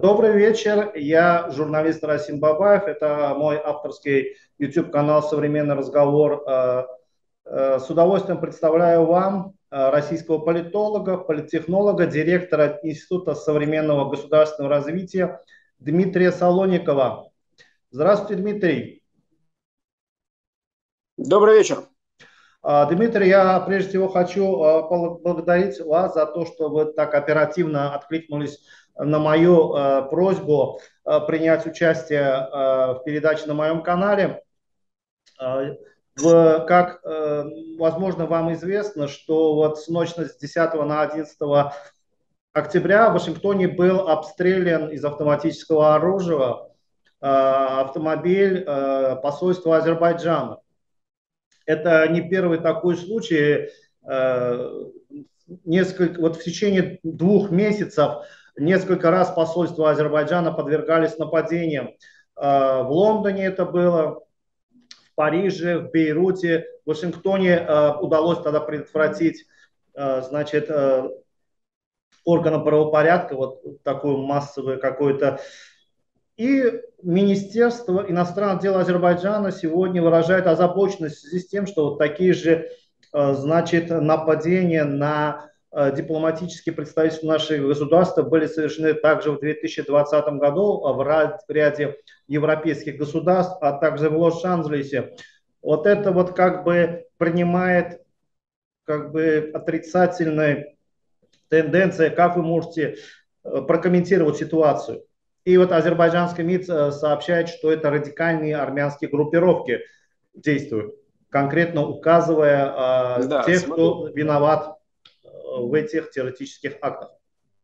Добрый вечер, я журналист Расим Бабаев, это мой авторский YouTube-канал «Современный разговор». С удовольствием представляю вам российского политолога, политтехнолога, директора Института современного государственного развития Дмитрия Солоникова. Здравствуйте, Дмитрий. Добрый вечер. Дмитрий, я прежде всего хочу поблагодарить вас за то, что вы так оперативно откликнулись на мою просьбу принять участие в передаче на моем канале. Как, возможно, вам известно, что вот с ночи с 10 на 11 октября в Вашингтоне был обстрелян из автоматического оружия автомобиль посольства Азербайджана. Это не первый такой случай. Вот в течение 2 месяцев несколько раз посольства Азербайджана подвергались нападениям. В Лондоне это было, в Париже, в Бейруте, в Вашингтоне удалось тогда предотвратить, значит, органам правопорядка вот такое массовое какое-то. И Министерство иностранных дел Азербайджана сегодня выражает озабоченность в связи с тем, что вот такие же, значит, нападения на дипломатические представительства наших государств были совершены также в 2020 году в ряде европейских государств, а также в Лос-Анджелесе. Вот это вот как бы принимает как бы отрицательные тенденции. Как вы можете прокомментировать ситуацию? И вот азербайджанский МИД сообщает, что это радикальные армянские группировки действуют, конкретно указывая тех, кто виноват в этих террористических актах.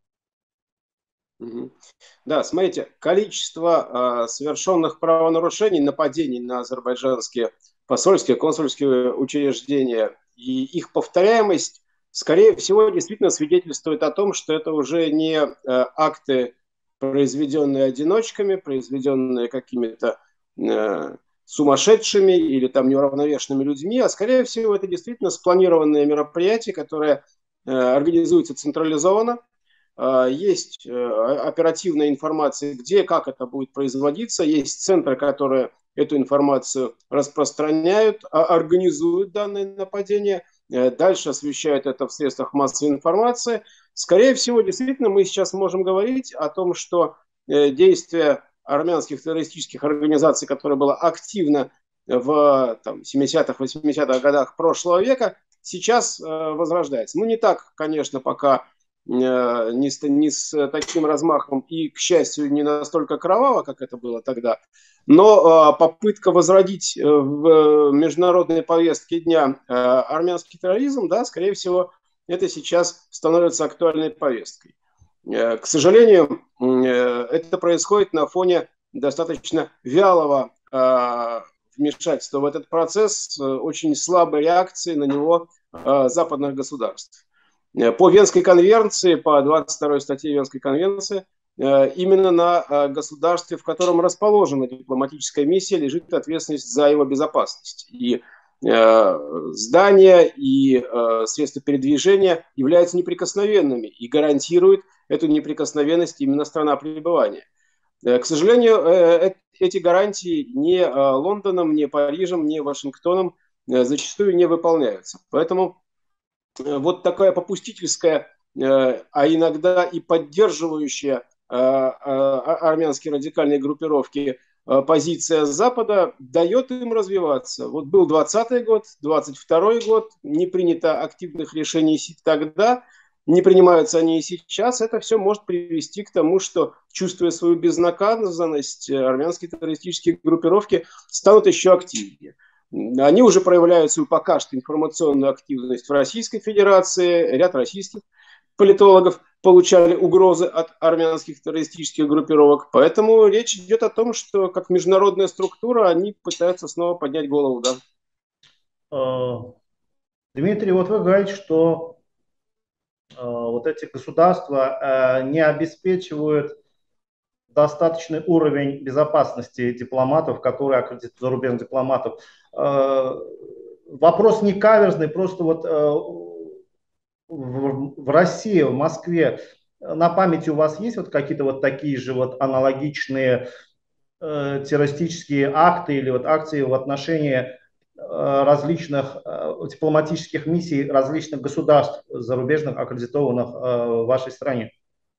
Да, смотрите, количество совершенных правонарушений, нападений на азербайджанские посольские, консульские учреждения и их повторяемость, скорее всего, действительно свидетельствует о том, что это уже не акты, произведенные одиночками, произведенные какими-то сумасшедшими или там неуравновешенными людьми, а скорее всего это действительно спланированные мероприятия, которые организуются централизованно. Есть оперативная информация, где, как это будет производиться, есть центры, которые эту информацию распространяют, организуют данные нападения, дальше освещают это в средствах массовой информации. Скорее всего, действительно, мы сейчас можем говорить о том, что действия армянских террористических организаций, которое было активно в 70-х, 80-х годах прошлого века, сейчас возрождается. Ну, не так, конечно, пока не с таким размахом и, к счастью, не настолько кроваво, как это было тогда, но попытка возродить в международной повестке дня армянский терроризм, да, скорее всего, это сейчас становится актуальной повесткой. К сожалению, это происходит на фоне достаточно вялого вмешательства в этот процесс, очень слабой реакции на него западных государств. По Венской конвенции, по 22-й статье Венской конвенции, именно на государстве, в котором расположена дипломатическая миссия, лежит ответственность за его безопасность. И здания и средства передвижения являются неприкосновенными и гарантируют эту неприкосновенность именно страна пребывания. К сожалению, эти гарантии ни Лондоном, ни Парижем, ни Вашингтоном зачастую не выполняются. Поэтому вот такая попустительская, а иногда и поддерживающая армянские радикальные группировки позиция Запада дает им развиваться. Вот был 20-й год, 22-й год, не принято активных решений тогда, не принимаются они и сейчас. Это все может привести к тому, что, чувствуя свою безнаказанность, армянские террористические группировки станут еще активнее. Они уже проявляют свою пока что информационную активность в Российской Федерации. Ряд российских политологов получали угрозы от армянских террористических группировок. Поэтому речь идет о том, что как международная структура они пытаются снова поднять голову. Да. Дмитрий, вот вы говорите, что вот эти государства не обеспечивают достаточный уровень безопасности дипломатов, которые аккредитуют зарубежных дипломатов. Вопрос не каверзный, просто вот в России, в Москве на памяти у вас есть вот какие-то вот такие же вот аналогичные террористические акты или вот акции в отношении различных дипломатических миссий различных государств зарубежных, аккредитованных в вашей стране?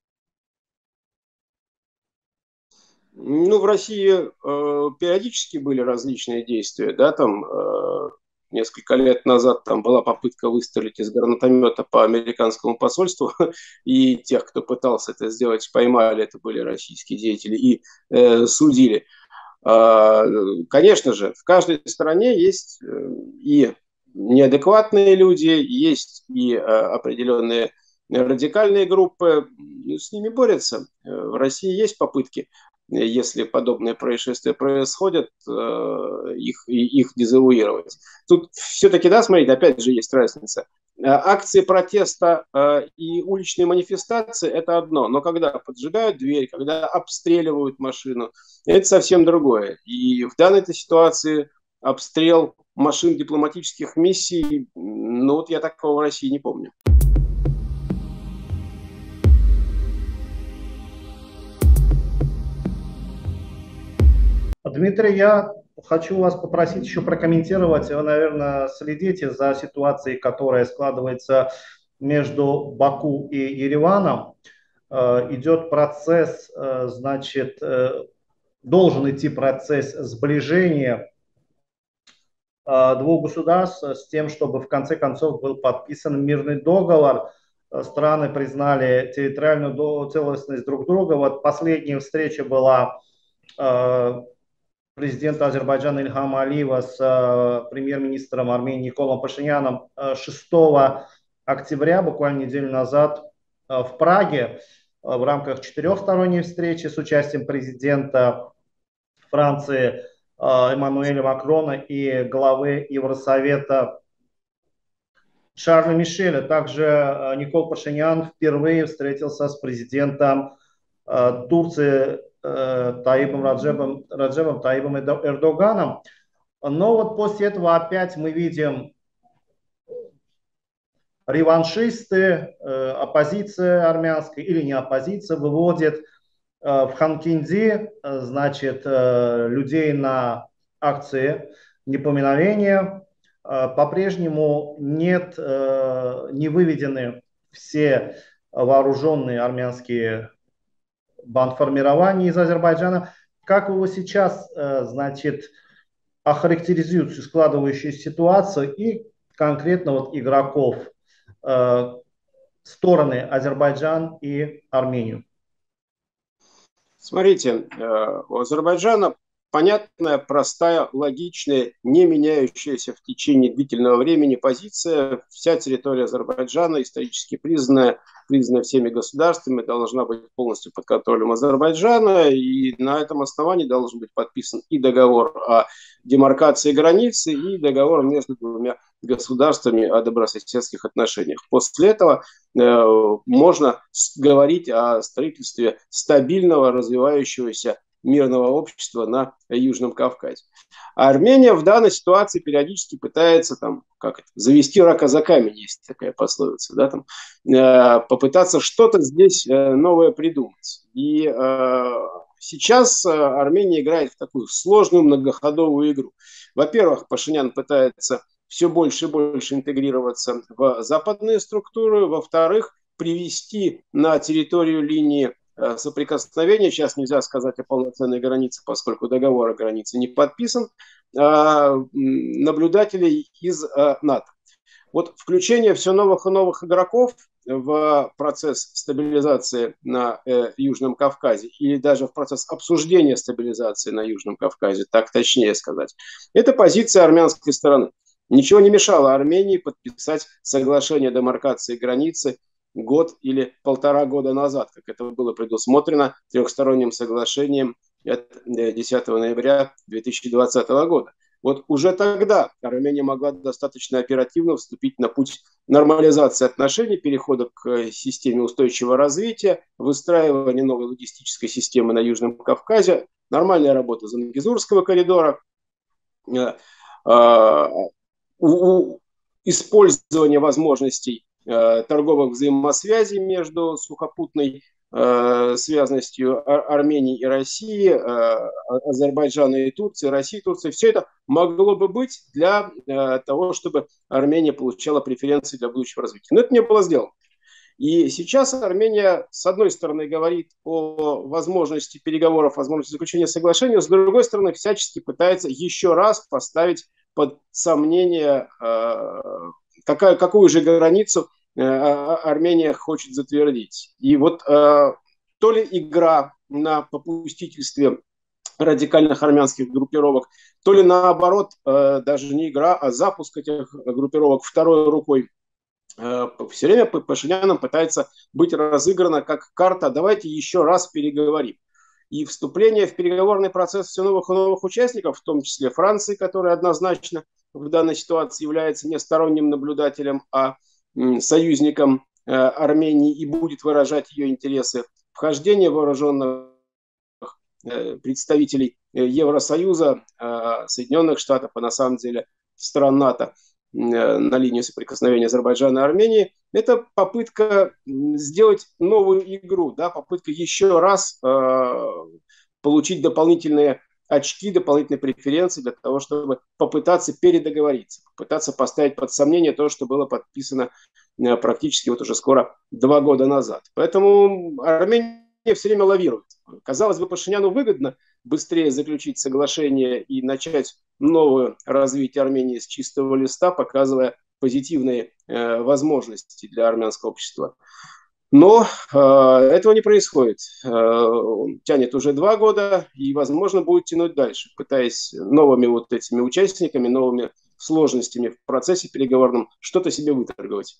Ну, в России периодически были различные действия, да, там несколько лет назад там была попытка выстрелить из гранатомета по американскому посольству, и тех, кто пытался это сделать, поймали, это были российские деятели, и судили. Конечно же, в каждой стране есть и неадекватные люди, есть и определенные радикальные группы, с ними борются. В России есть попытки, если подобные происшествия происходят, их дезавуировать. Тут все-таки, да, смотрите, опять же есть разница. Акции протеста и уличные манифестации – это одно, но когда поджигают дверь, когда обстреливают машину, это совсем другое. И в данной ситуации обстрел машин дипломатических миссий, ну вот я такого в России не помню. Дмитрий, я хочу вас попросить еще прокомментировать. Вы, наверное, следите за ситуацией, которая складывается между Баку и Ереваном. Идет процесс, значит, должен идти процесс сближения двух государств с тем, чтобы в конце концов был подписан мирный договор. Страны признали территориальную целостность друг друга. Вот последняя встреча была президента Азербайджана Ильхама Алиева с премьер-министром Армении Николом Пашиняном 6 октября, буквально неделю назад, в Праге в рамках четырехсторонней встречи с участием президента Франции Эммануэля Макрона и главы Евросовета Шарля Мишеля. Также Никол Пашинян впервые встретился с президентом Турции Таибом Раджебом Таибом Эрдоганом. Но вот после этого опять мы видим реваншисты, оппозиция армянская или не оппозиция выводит в Ханкинди, значит, людей на акции непоминовения. По-прежнему не выведены все вооруженные армянские бандформирования из Азербайджана. Как вы его сейчас, значит, охарактеризуете складывающуюся ситуацию и конкретно вот игроков стороны Азербайджан и Армению? Смотрите, у Азербайджана понятная, простая, логичная, не меняющаяся в течение длительного времени позиция. Вся территория Азербайджана исторически признана всеми государствами, должна быть полностью под контролем Азербайджана, и на этом основании должен быть подписан и договор о демаркации границы, и договор между двумя государствами о добрососедских отношениях. После этого можно говорить о строительстве стабильного, развивающегося мирного общества на Южном Кавказе. А Армения в данной ситуации периодически пытается завести рака за камень, есть такая пословица, да, попытаться что-то здесь новое придумать. И сейчас Армения играет в такую сложную многоходовую игру. Во-первых, Пашинян пытается все больше и больше интегрироваться в западные структуры. Во-вторых, привести на территорию линии соприкосновения, сейчас нельзя сказать о полноценной границе, поскольку договор о границе не подписан, наблюдателей из НАТО. Вот включение все новых и новых игроков в процесс стабилизации на Южном Кавказе или даже в процесс обсуждения стабилизации на Южном Кавказе, так точнее сказать, это позиция армянской стороны. Ничего не мешало Армении подписать соглашение о демаркации границы год или полтора года назад, как это было предусмотрено трехсторонним соглашением от 10 ноября 2020 года. Вот уже тогда Армения могла достаточно оперативно вступить на путь нормализации отношений, перехода к системе устойчивого развития, выстраивания новой логистической системы на Южном Кавказе, нормальная работа Зангезурского коридора, использование возможностей торговых взаимосвязей между сухопутной связанностью Армении и России, Азербайджана и Турции, России и Турции. Все это могло бы быть для того, чтобы Армения получала преференции для будущего развития. Но это не было сделано. И сейчас Армения, с одной стороны, говорит о возможности переговоров, возможности заключения соглашения, с другой стороны, всячески пытается еще раз поставить под сомнение, какую же границу Армения хочет затвердить. И вот то ли игра на попустительстве радикальных армянских группировок, то ли наоборот, даже не игра, а запуск этих группировок второй рукой, все время Пашиняном пытается быть разыграна как карта «давайте еще раз переговорим». И вступление в переговорный процесс все новых и новых участников, в том числе Франции, которая однозначно в данной ситуации является не сторонним наблюдателем, а союзником Армении и будет выражать ее интересы, вхождение вооруженных представителей Евросоюза, Соединенных Штатов, а на самом деле стран НАТО на линию соприкосновения Азербайджана и Армении, это попытка сделать новую игру, да, попытка еще раз получить дополнительные очки, дополнительные преференции для того, чтобы попытаться передоговориться, попытаться поставить под сомнение то, что было подписано практически вот уже скоро 2 года назад. Поэтому Армения все время лавирует. Казалось бы, Пашиняну выгодно быстрее заключить соглашение и начать новое развитие Армении с чистого листа, показывая позитивные возможности для армянского общества. Но этого не происходит. Он тянет уже 2 года и, возможно, будет тянуть дальше, пытаясь новыми вот этими участниками, новыми сложностями в процессе переговорном что-то себе выторговать.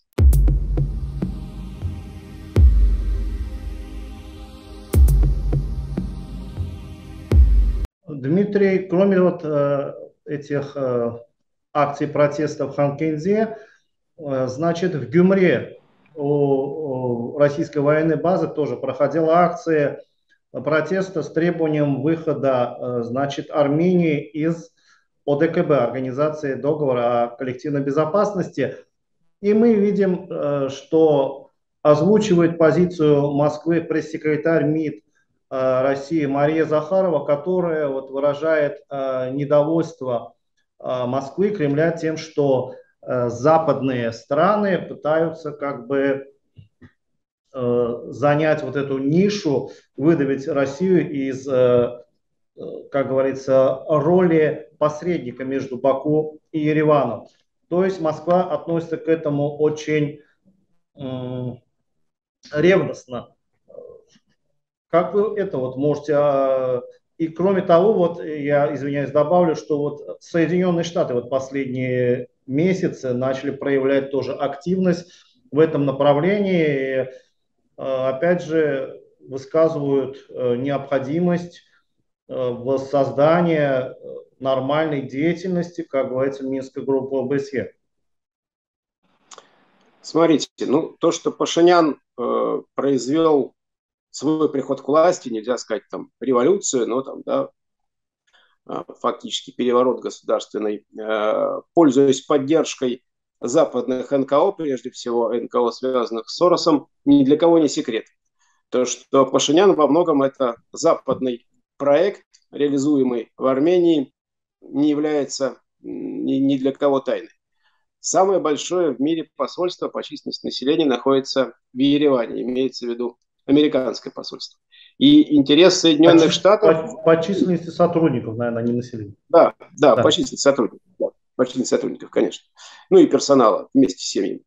Дмитрий, кроме вот этих акций протеста в Ханкензе, значит, в Гюмре у российской военной базы тоже проходила акция протеста с требованием выхода, значит, Армении из ОДКБ, Организации договора о коллективной безопасности. И мы видим, что озвучивает позицию Москвы пресс-секретарь МИД России Мария Захарова, которая вот выражает недовольство Москвы, Кремля тем, что западные страны пытаются как бы занять вот эту нишу, выдавить Россию из, как говорится, роли посредника между Баку и Ереваном. То есть Москва относится к этому очень ревностно. Как вы это вот можете... И кроме того, вот я, извиняюсь, добавлю, что вот Соединенные Штаты вот последние месяцы начали проявлять тоже активность в этом направлении. И, опять же, высказывают необходимость воссоздания нормальной деятельности, как говорится, Минской группы ОБСЕ. Смотрите, ну то, что Пашинян произвел свой приход к власти, нельзя сказать там революцию, но там, да, фактически переворот государственный, пользуясь поддержкой западных НКО, прежде всего НКО, связанных с Соросом, ни для кого не секрет. То, что Пашинян во многом это западный проект, реализуемый в Армении, не является ни для кого тайной. Самое большое в мире посольство по численности населения находится в Ереване, имеется в виду американское посольство. И интерес Соединенных Штатов... По численности сотрудников, наверное, не населения. Да, по численности сотрудников. Да, по численности сотрудников, конечно. Ну и персонала вместе с семьями.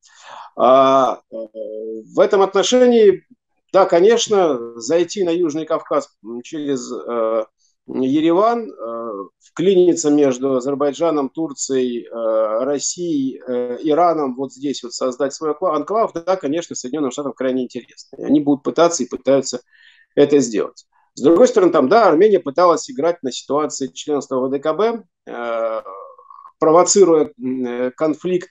В этом отношении, да, конечно, зайти на Южный Кавказ через Ереван, вклиниться между Азербайджаном, Турцией, Россией, Ираном, вот здесь вот создать свой анклав, да, конечно, Соединенным Штатам крайне интересно. И они будут пытаться и пытаются это сделать. С другой стороны, там, да, Армения пыталась играть на ситуации членства в ОДКБ, провоцируя конфликты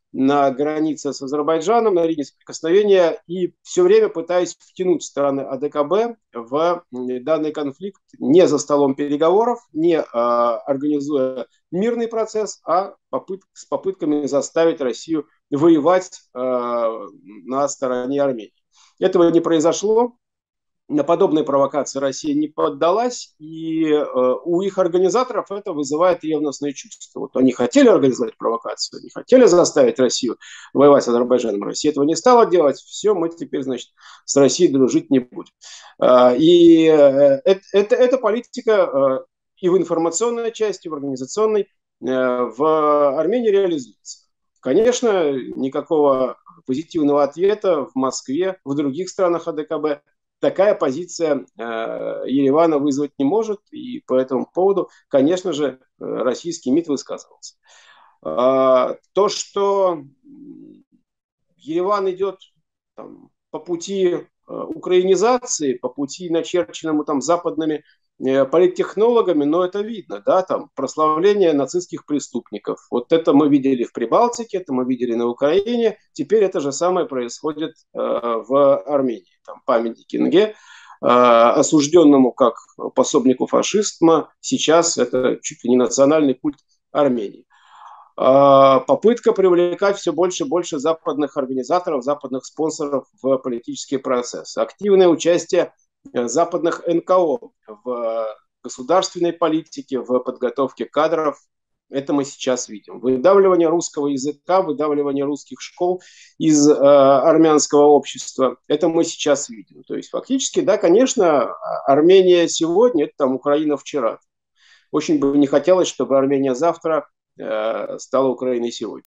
на границе с Азербайджаном, на линии соприкосновения, и все время пытаясь втянуть страны АДКБ в данный конфликт не за столом переговоров, не организуя мирный процесс, а с попытками заставить Россию воевать на стороне Армении. Этого не произошло. На подобные провокации Россия не поддалась, и у их организаторов это вызывает ревностные чувства. Вот они хотели организовать провокацию, они хотели заставить Россию воевать с Азербайджаном. Россия этого не стала делать. Все, мы теперь, значит, с Россией дружить не будем. И эта политика и в информационной части, и в организационной в Армении реализуется. Конечно, никакого позитивного ответа в Москве, в других странах АДКБ такая позиция Еревана вызвать не может, и по этому поводу, конечно же, российский МИД высказывался. То, что Ереван идет там, по пути украинизации, по пути, начерченному там западными политтехнологами, но это видно, да, там прославление нацистских преступников. Вот это мы видели в Прибалтике, это мы видели на Украине, теперь это же самое происходит в Армении. Там памятник Кинге, осужденному как пособнику фашизма, сейчас это чуть ли не национальный культ Армении. Попытка привлекать все больше и больше западных организаторов, западных спонсоров в политический процесс. Активное участие западных НКО в государственной политике, в подготовке кадров. Это мы сейчас видим. Выдавливание русского языка, выдавливание русских школ из армянского общества. Это мы сейчас видим. То есть фактически, да, конечно, Армения сегодня, это там Украина вчера. Очень бы не хотелось, чтобы Армения завтра стала Украиной сегодня.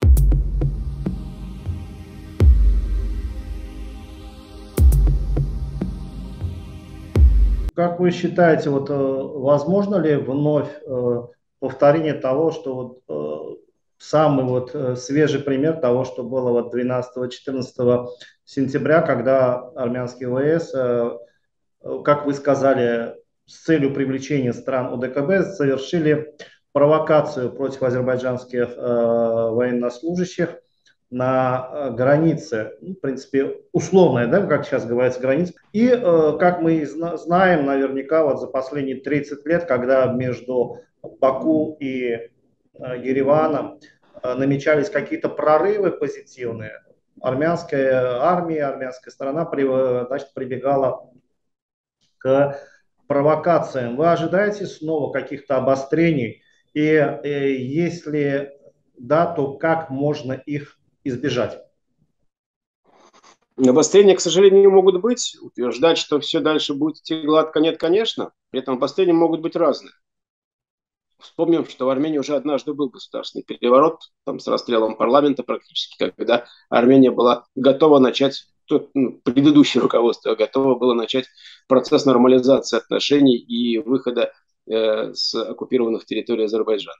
Как вы считаете, вот, возможно ли вновь повторение того, что вот, самый вот, свежий пример того, что было вот 12-14 сентября, когда армянский ВС, как вы сказали, с целью привлечения стран ОДКБ совершили провокацию против азербайджанских военнослужащих на границе, в принципе, условная, да, как сейчас говорится, граница. И, как мы знаем, наверняка вот за последние 30 лет, когда между Баку и Ереваном намечались какие-то прорывы позитивные, армянская армия, армянская сторона значит, прибегала к провокациям. Вы ожидаете снова каких-то обострений? И если да, то как можно их избежать? Обострения, к сожалению, могут быть. Утверждать, что все дальше будет идти гладко, нет, конечно. При этом обострения могут быть разные. Вспомним, что в Армении уже однажды был государственный переворот, там, с расстрелом парламента практически, когда Армения была готова начать, предыдущее руководство готово было начать процесс нормализации отношений и выхода с оккупированных территорий Азербайджана.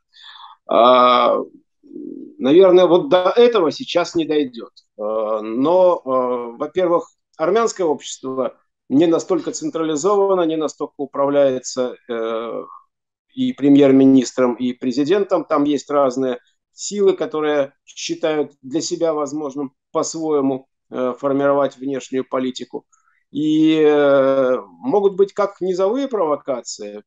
Наверное, вот до этого сейчас не дойдет. Но, во-первых, армянское общество не настолько централизовано, не настолько управляется и премьер-министром, и президентом. Там есть разные силы, которые считают для себя возможным по-своему формировать внешнюю политику. И могут быть как низовые провокации,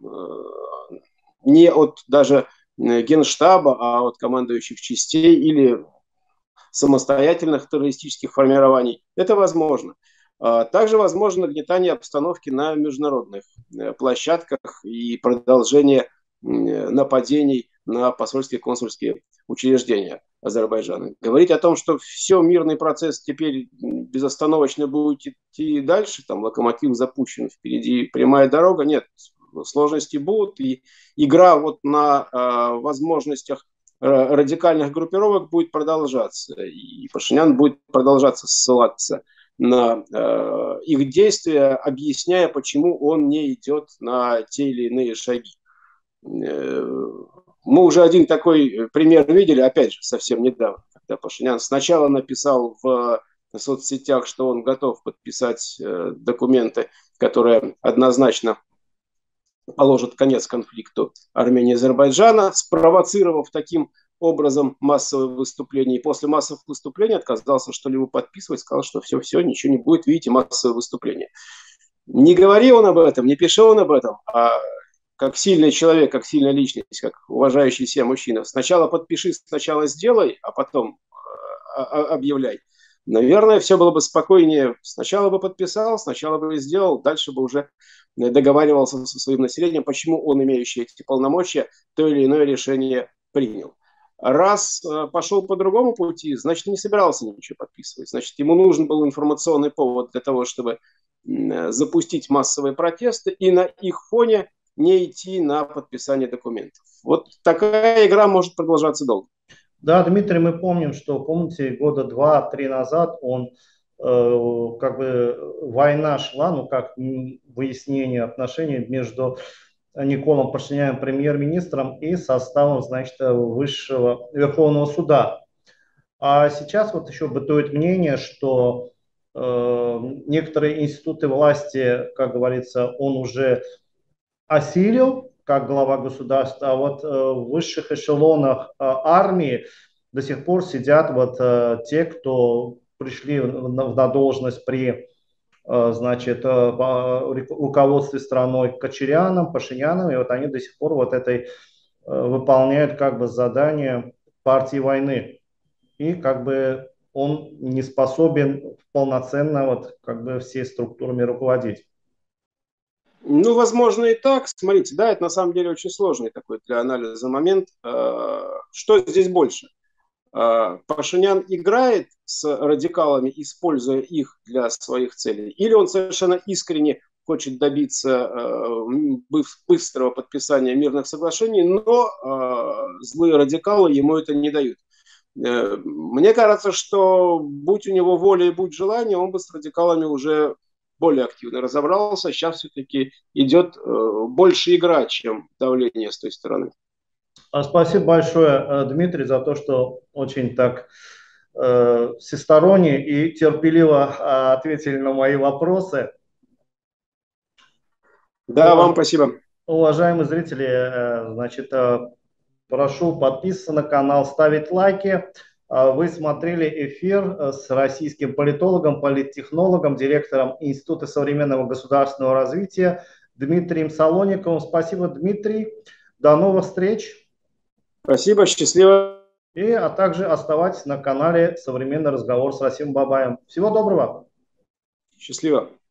не от даже Генштаба, а от командующих частей или самостоятельных террористических формирований. Это возможно. Также возможно нагнетание обстановки на международных площадках и продолжение нападений на посольские и консульские учреждения Азербайджана. Говорить о том, что все, мирный процесс теперь безостановочно будет идти дальше, там локомотив запущен, впереди прямая дорога, нет, сложности будут, и игра вот на возможностях радикальных группировок будет продолжаться, и Пашинян будет продолжаться ссылаться на их действия, объясняя, почему он не идет на те или иные шаги. Мы уже один такой пример видели, опять же, совсем недавно, когда Пашинян сначала написал в соцсетях, что он готов подписать документы, которые однозначно положат конец конфликту Армении и Азербайджана, спровоцировав таким образом массовые выступления. И после массовых выступлений отказался что-либо подписывать, сказал, что все, ничего не будет, видите, массовые выступления. Не говори он об этом, не пиши он об этом, а как сильный человек, как сильная личность, как уважающий себя мужчина, сначала подпиши, сначала сделай, а потом объявляй. Наверное, все было бы спокойнее. Сначала бы подписал, сначала бы сделал, дальше бы уже договаривался со своим населением, почему он, имеющий эти полномочия, то или иное решение принял. Раз пошел по другому пути, значит, не собирался ничего подписывать. Значит, ему нужен был информационный повод для того, чтобы запустить массовые протесты и на их фоне не идти на подписание документов. Вот такая игра может продолжаться долго. Да, Дмитрий, мы помним, что, помните, года 2-3 назад как бы война шла, ну как выяснение отношений между Николом Пашиняном, премьер-министром, и составом, значит, Высшего Верховного суда. А сейчас вот еще бытует мнение, что некоторые институты власти, как говорится, он уже осилил как глава государства, а вот в высших эшелонах армии до сих пор сидят вот те, кто пришли на должность при значит, руководстве страной Кочаряном, Пашиняном, и вот они до сих пор вот этой выполняют как бы задание партии войны. И как бы он не способен полноценно вот как бы всей структурами руководить. Ну, возможно, и так. Смотрите, да, это на самом деле очень сложный такой для анализа момент. Что здесь больше? Пашинян играет с радикалами, используя их для своих целей, или он совершенно искренне хочет добиться быстрого подписания мирных соглашений, но злые радикалы ему это не дают. Мне кажется, что будь у него воля и будь желание, он бы с радикалами уже более активно разобрался. Сейчас все-таки идет больше игра, чем давление с той стороны. Спасибо большое, Дмитрий, за то, что очень так всесторонне и терпеливо ответили на мои вопросы. Да, вам спасибо. Уважаемые зрители, значит, прошу подписываться на канал, ставить лайки. Вы смотрели эфир с российским политологом, политтехнологом, директором Института современного государственного развития Дмитрием Солониковым. Спасибо, Дмитрий. До новых встреч. Спасибо, счастливо. А также оставайтесь на канале «Современный разговор» с Расимом Бабаем. Всего доброго. Счастливо.